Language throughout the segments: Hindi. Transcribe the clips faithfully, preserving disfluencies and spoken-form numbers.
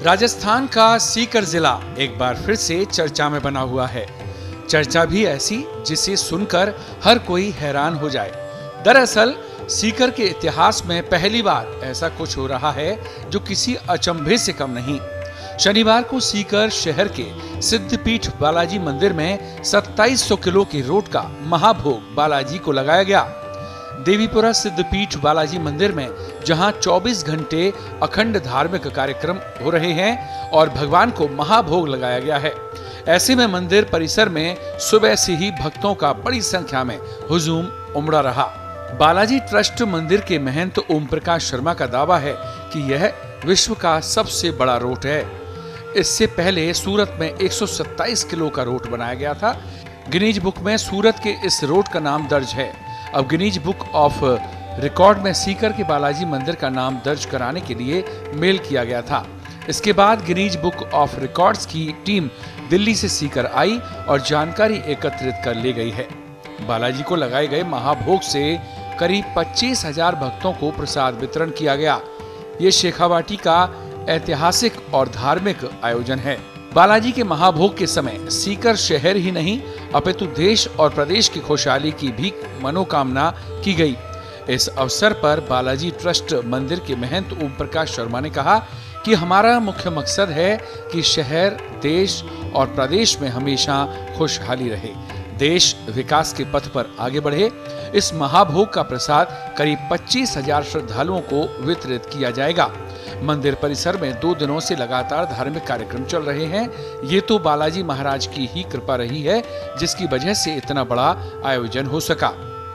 राजस्थान का सीकर जिला एक बार फिर से चर्चा में बना हुआ है। चर्चा भी ऐसी जिसे सुनकर हर कोई हैरान हो जाए। दरअसल सीकर के इतिहास में पहली बार ऐसा कुछ हो रहा है जो किसी अचंभे से कम नहीं। शनिवार को सीकर शहर के सिद्धपीठ बालाजी मंदिर में सत्ताईस सौ किलो के रोट का महाभोग बालाजी को लगाया गया। देवीपुरा सिद्धपीठ बालाजी मंदिर में जहां चौबीस घंटे अखंड धार्मिक कार्यक्रम हो रहे हैं और भगवान को महाभोग लगाया गया है, ऐसे में मंदिर परिसर में सुबह से ही भक्तों का बड़ी संख्या में हुजूम उमड़ा रहा। बालाजी ट्रस्ट मंदिर के महंत ओम प्रकाश शर्मा का दावा है कि यह विश्व का सबसे बड़ा रोट है। इससे पहले सूरत में एक सौ सत्ताईस किलो का रोट बनाया गया था। गिनीज बुक में सूरत के इस रोट का नाम दर्ज है। अब गिनीज बुक ऑफ रिकॉर्ड में सीकर के बालाजी मंदिर का नाम दर्ज कराने के लिए मेल किया गया था। इसके बाद गिनीज बुक ऑफ रिकॉर्ड्स की टीम दिल्ली से सीकर आई और जानकारी एकत्रित कर ले गई है। बालाजी को लगाए गए महाभोग से करीब पच्चीस हजार भक्तों को प्रसाद वितरण किया गया। ये शेखावाटी का ऐतिहासिक और धार्मिक आयोजन है। बालाजी के महाभोग के समय सीकर शहर ही नहीं अपितु देश और प्रदेश की खुशहाली की भी मनोकामना की गई। इस अवसर पर बालाजी ट्रस्ट मंदिर के महंत ओम प्रकाश शर्मा ने कहा कि हमारा मुख्य मकसद है कि शहर, देश और प्रदेश में हमेशा खुशहाली रहे, देश विकास के पथ पर आगे बढ़े। इस महाभोग का प्रसाद करीब पच्चीस हजार श्रद्धालुओं को वितरित किया जाएगा। मंदिर परिसर में दो दिनों से लगातार धार्मिक कार्यक्रम चल रहे हैं। ये तो बालाजी महाराज की ही कृपा रही है जिसकी वजह से इतना बड़ा आयोजन हो सका।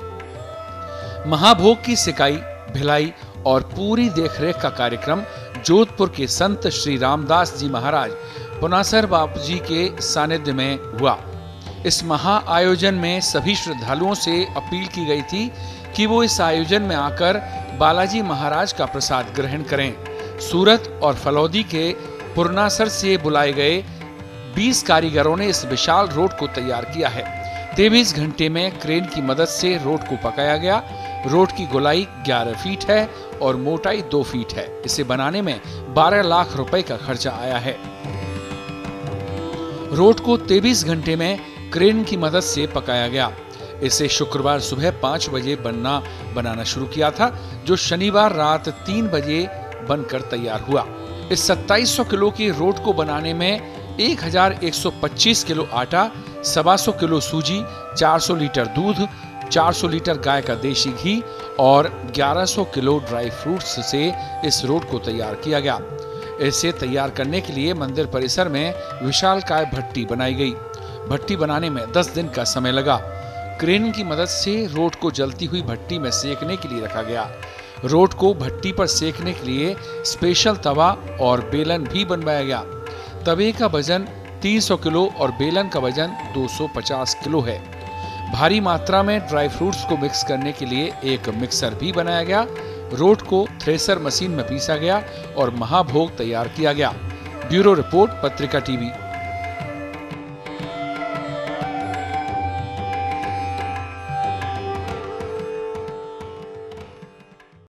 महाभोग की सिकाई, भिलाई और पूरी देखरेख का कार्यक्रम जोधपुर के संत श्री रामदास जी महाराज पुनासर बापू जी के सानिध्य में हुआ। इस महा आयोजन में सभी श्रद्धालुओं से अपील की गई थी कि वो इस आयोजन में आकर बालाजी महाराज का प्रसाद ग्रहण करें। सूरत और फलौदी के पुरनासर से बुलाए गए बीस कारीगरों ने इस विशाल रोट को तैयार किया है। तेईस घंटे में क्रेन की मदद से रोट को पकाया गया। रोट की गोलाई ग्यारह फीट है और मोटाई दो फीट है। इसे बनाने में बारह लाख रुपए का खर्चा आया है। रोट को तेईस घंटे में क्रेन की मदद से पकाया गया। इसे शुक्रवार सुबह पाँच बजे बनना बनाना शुरू किया था, जो शनिवार रात तीन बजे बनकर तैयार हुआ। इस सत्ताईस सौ किलो की रोट को बनाने में एक हजार एक सौ पच्चीस किलो आटा, सवा सौ किलो सूजी, चार सौ लीटर दूध, चार सौ लीटर गाय का देशी घी और ग्यारह सौ किलो ड्राई फ्रूट्स से इस रोट को तैयार किया गया। इसे तैयार करने के लिए मंदिर परिसर में विशालकाय भट्टी बनाई गई। भट्टी बनाने में दस दिन का समय लगा। क्रेन की मदद से रोट को जलती हुई भट्टी में सेकने के लिए रखा गया। रोट को भट्टी पर सेकने के लिए स्पेशल तवा और बेलन भी बनवाया गया। तवे का वजन तीन सौ किलो और बेलन का वजन दो सौ पचास किलो है। भारी मात्रा में ड्राई फ्रूट्स को मिक्स करने के लिए एक मिक्सर भी बनाया गया। रोट को थ्रेसर मशीन में पीसा गया और महाभोग तैयार किया गया। Bureau report, Patrika TV.